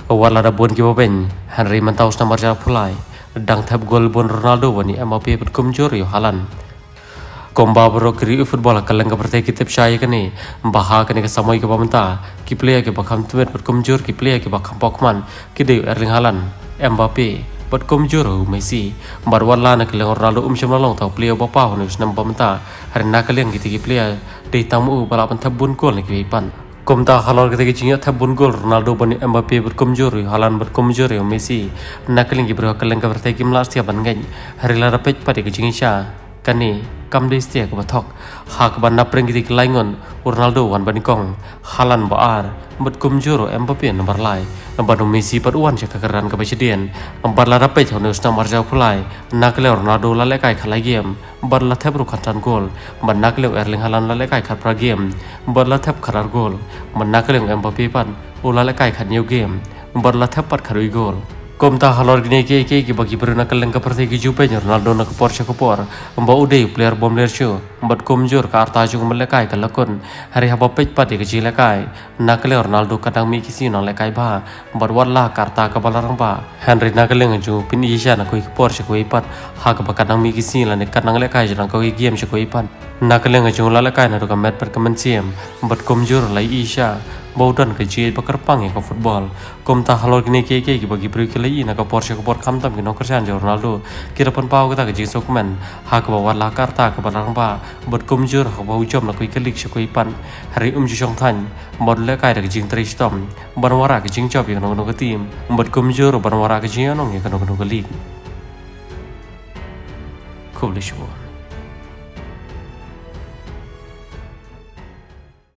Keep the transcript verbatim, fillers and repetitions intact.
wala da bon ki boben Henry mantaus na marja pulai dang thap gol bon Ronaldo wani M P put kumjor yo halan komba bro kri football kalanga pertai kitap syai kani baha kani ke samoi ke pamenta ki player ke bakham tuet put kumjor ki player ke bakham pokman ki de Erling Haaland Mbappe put kumjor hu Messi barwala na keleng Ronaldo um shamlalong tau player bapa honus nam pamenta harina keleng ki ki player de tamu bala pan thap bun gol ni ki pan komta halor kete jinga thap bun gol Ronaldo bani Mbappe put kumjor hu Haaland put kumjor hu Messi nakeleng ki bro keleng ka pertai kim last ya ban ngai harila rapet pade ki jingisha kani kam de stia ko bathok hak ban na preng ki laingon Ronaldo wan ban kong Haaland ba ar mut kumjoro Mbappe nomor lai nomor Messi pat wan chaka karan ka bachidien nomor la rape thonus na marjau phulai nakle Ronaldo la le kai khalai game bar la thep ru khatan gol ban nakle Erling Haaland la le kai khat pra game bar la thep kharar gol ban nakle Mbappe pan ula le kai khat new game bar la thep pat kharui gol komta halor gini ke ke ki bagi berna keleng ka pertai ki jupe Ronaldo na por cha por mba ude player bom ler chu bat komjor ka arta ju melekai ka lakon hari haba pej pati ke jilekai nakle Ronaldo kadang mi kisi na lekai ba bar wala karta ka balarang ba Henry nakeleng ju pin isha na koi por cha koi pat ha ka kadang mi kisi la ne kadang lekai jang koi game cha koi pan nakeleng ju la lekai na ro ka met per kamen siem bat komjor lai isha baudan ke jie bakar pang ke football komta halor gini ke ke bagi beri ke lai na ka por cha ka por kham tam ke no kerjan Ronaldo kira pan pau ka ta ke jing sokmen ha ka ba la karta ka balarang ba bat komjor ha ba ujom na koi kelik cha koi pan hari um ju chong than mod le kai ke jing tri stom banwara ke jing chop ye no no ka tim bat komjor banwara ke jing no nge ka no no ka lik khub le shwa